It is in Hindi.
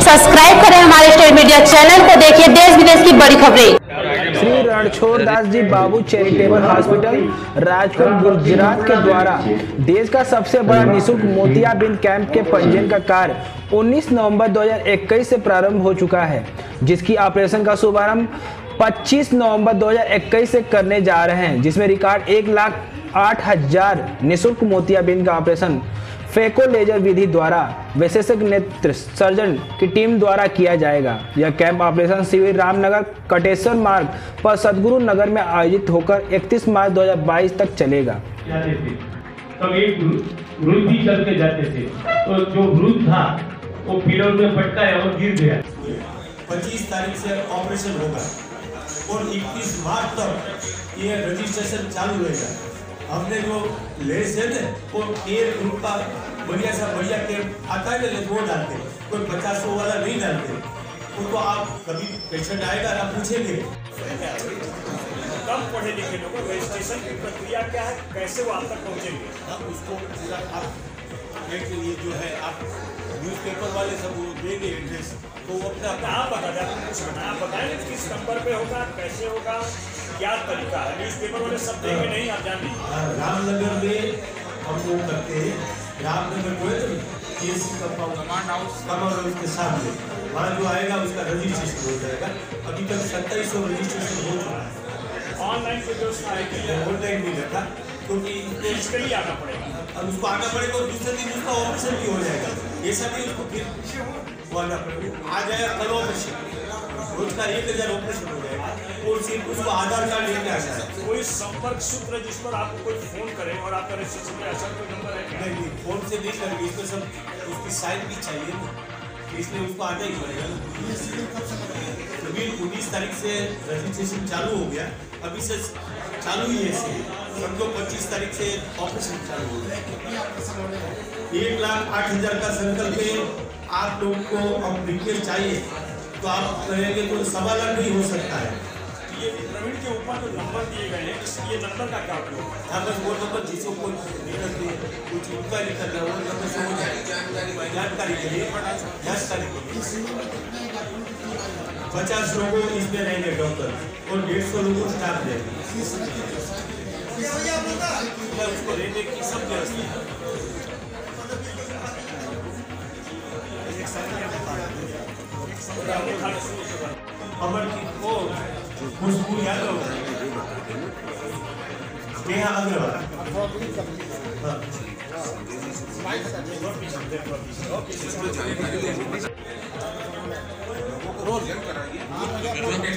सब्सक्राइब करें हमारे स्टेट मीडिया चैनल को, देखिए देश विदेश की बड़ी खबरें। श्री रणछोड़ दास जी बाबू चैरिटेबल हॉस्पिटल राजकोट गुजरात के द्वारा देश का सबसे बड़ा निःशुल्क मोतियाबिंद कैंप के पंजीयन का कार्य 19 नवंबर 2021 से प्रारंभ हो चुका है, जिसकी ऑपरेशन का शुभारंभ 25 नवंबर 2021 से करने जा रहे हैं, जिसमें रिकॉर्ड 1,08,000 निःशुल्क मोतियाबिंद का ऑपरेशन फेको लेजर विधि द्वारा विशेषज्ञ नेत्र सर्जन की टीम द्वारा किया जाएगा। यह कैंप ऑपरेशन शिविर रामनगर कटेश्वर मार्ग पर सदगुरु नगर में आयोजित होकर 31 मार्च 2022 तक चलेगा। तब एक वृद्ध भी चल के जाते थे, तो जो वृद्ध था वो पिलर में पटका है और गिर गया। 25 तारीख से ऑपरेशन होगा और 21 मार्च तक ये रजिस्ट्रेशन चालू रहेगा। हमने जो लेस है ना वो केयर ग्रुप का बढ़िया सा बढ़िया कैंप आता है ना, वो डालते, कोई 50-100 वाला नहीं डालते। वो तो आप कभी पेशेंट आएगा ना पूछेंगे। कम पढ़े लिखे लोगों रजिस्ट्रेशन की प्रक्रिया क्या है, कैसे वो आप तक पहुँचेंगे? अब उसको पूरा आप के लिए जो है आप न्यूज़पेपर वाले सब वो देंगे एड्रेस, तो वो अपना आप बता दें, आपने कुछ बताया, आप बताएं किस नंबर पे होगा, कैसे होगा, क्या तरीका है? न्यूज़पेपर वाले सब देंगे नहीं, आप जान लीजिए। रामनगर में हम लोग करते हैं, रामनगर को कमांड हाउस के सामने वहाँ जो आएगा उसका रजिस्ट्रेशन हो जाएगा। अभी तक 2700 रजिस्ट्रेशन हो चुका है। ऑनलाइन की व्यवस्था है कि ऑनलाइन नहीं रहता, क्योंकि फिजिकली आना पड़ेगा। अब उसको आना पड़ेगा और दूसरे दिन उसका ऑपरेशन भी हो जाएगा। ऐसा भी उसको फिर वो आना पड़ेगा, आ जाएगा कल ऑपरेशन, रोज का 1000 ऑपरेशन हो जाएगा और सिर्फ उसको आधार कार्ड लेके आ जाएगा। कोई संपर्क सूत्र जिस पर आपको कोई फोन करे और आपका रजिस्ट्रेशन में ऐसा कोई नंबर है? नहीं, फोन से नहीं करेंगे, इसमें सब उसकी साइन भी चाहिए ना, इसलिए उसको आना ही पड़ेगा। बिल्कुल 19 तारीख से रजिस्ट्रेशन चालू हो गया, अभी से चालू ही है, समझो 25 तारीख से ऑपरेशन चालू हो गया। 1,08,000 का संकल्प है। आप लोग को अब रिक्वेस्ट चाहिए तो आप कहेंगे तो 1.25 लाख नहीं हो सकता है। ये प्रवीण के ऊपर जो नंबर दिए गए हैं, ये नंबर का क्या उपयोग है? हाँ, बस वो नंबर जिसको कोई दिक्कत नहीं, कुछ इंक्वायरी करना है वो नंबर से हो जाएगा। जानकारी के लिए 50 लोगों इसमें रहेंगे डॉक्टर और 150 लोगों स्टाफ रहेंगे। उसको रहने की सब व्यवस्था अमर की वो खुशबू यादव, नेहा अग्रवाल, रोल